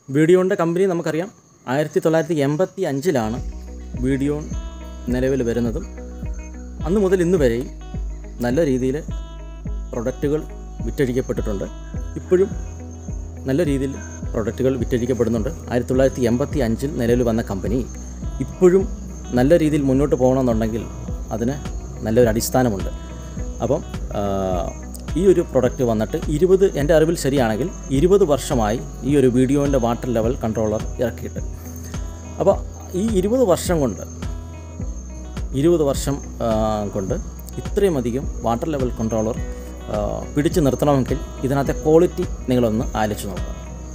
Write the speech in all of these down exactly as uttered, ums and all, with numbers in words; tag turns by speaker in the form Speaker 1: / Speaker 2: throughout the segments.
Speaker 1: വീഡിയോൻ്റെ കമ്പനി നമുക്കറിയാം ആയിരത്തി തൊള്ളായിരത്തി എൺപത്തി അഞ്ചിലാണ് വീഡിയോൺ നിലവിൽ വരുന്നതും അന്ന് മുതൽ ഇന്ന് വരെയും നല്ല രീതിയിൽ പ്രൊഡക്റ്റുകൾ വിറ്റഴിക്കപ്പെട്ടിട്ടുണ്ട്. ഇപ്പോഴും നല്ല രീതിയിൽ പ്രൊഡക്റ്റുകൾ വിറ്റഴിക്കപ്പെടുന്നുണ്ട്. ആയിരത്തി തൊള്ളായിരത്തി എൺപത്തി അഞ്ചിൽ നിലവിൽ വന്ന കമ്പനി ഇപ്പോഴും നല്ല രീതിയിൽ മുന്നോട്ട് പോകണമെന്നുണ്ടെങ്കിൽ അതിന് നല്ലൊരു അടിസ്ഥാനമുണ്ട്. അപ്പം ഈ ഒരു പ്രൊഡക്റ്റ് വന്നിട്ട് ഇരുപത് എൻ്റെ അറിവിൽ ശരിയാണെങ്കിൽ ഇരുപത് വർഷമായി ഈ ഒരു വീഡിയോൻ്റെ വാട്ടർ ലെവൽ കൺട്രോളർ ഇറക്കിയിട്ട്. അപ്പോൾ ഈ ഇരുപത് വർഷം കൊണ്ട് ഇരുപത് വർഷം കൊണ്ട് ഇത്രയും അധികം വാട്ടർ ലെവൽ കൺട്രോളർ പിടിച്ചു നിർത്തണമെങ്കിൽ ഇതിനകത്തെ ക്വാളിറ്റി നിങ്ങളൊന്ന് ആലോചിച്ച് നോക്കുക.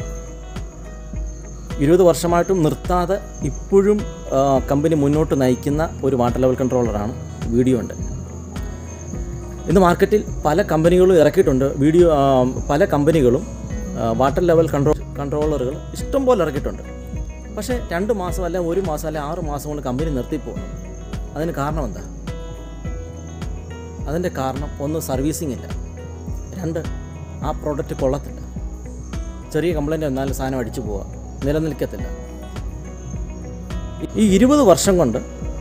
Speaker 1: ഇരുപത് വർഷമായിട്ടും നിർത്താതെ ഇപ്പോഴും കമ്പനി മുന്നോട്ട് നയിക്കുന്ന ഒരു വാട്ടർ ലെവൽ കൺട്രോളറാണ് വീഡിയോൻ്റെ. ഇന്ന് മാർക്കറ്റിൽ പല കമ്പനികളും ഇറക്കിയിട്ടുണ്ട്. വീഡിയോ പല കമ്പനികളും വാട്ടർ ലെവൽ കൺട്രോൾ കൺട്രോളറുകൾ ഇഷ്ടം പോലെ ഇറക്കിയിട്ടുണ്ട്. പക്ഷേ രണ്ട് മാസം അല്ല ഒരു മാസം അല്ല ആറ് മാസം കൊണ്ട് കമ്പനി നിർത്തിപ്പോകുന്നു. അതിന് കാരണം എന്താ? അതിൻ്റെ കാരണം ഒന്ന് സർവീസിംഗ് ഇല്ല, രണ്ട് ആ പ്രോഡക്റ്റ് കൊള്ളത്തില്ല, ചെറിയ കംപ്ലൈൻറ്റ് വന്നാലും സാധനം അടിച്ചു പോവുക, നിലനിൽക്കത്തില്ല. ഈ ഇരുപത് വർഷം കൊണ്ട്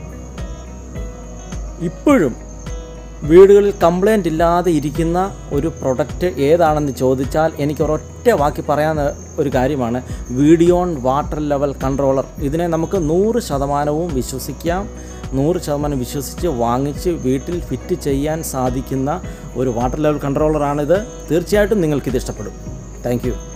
Speaker 1: ഇപ്പോഴും വീടുകളിൽ കംപ്ലൈൻറ്റ് ഇല്ലാതെ ഇരിക്കുന്ന ഒരു പ്രൊഡക്റ്റ് ഏതാണെന്ന് ചോദിച്ചാൽ എനിക്ക് ഒരൊറ്റ വാക്കി പറയാൻ ഒരു കാര്യമാണ് വീഡിയോൺ വാട്ടർ ലെവൽ കൺട്രോളർ. ഇതിനെ നമുക്ക് നൂറ് ശതമാനവും വിശ്വസിക്കാം. നൂറ് ശതമാനം വിശ്വസിച്ച് വാങ്ങിച്ച് വീട്ടിൽ ഫിറ്റ് ചെയ്യാൻ സാധിക്കുന്ന ഒരു വാട്ടർ ലെവൽ കൺട്രോളറാണിത്. തീർച്ചയായിട്ടും നിങ്ങൾക്കിത് ഇഷ്ടപ്പെടും. Thank U.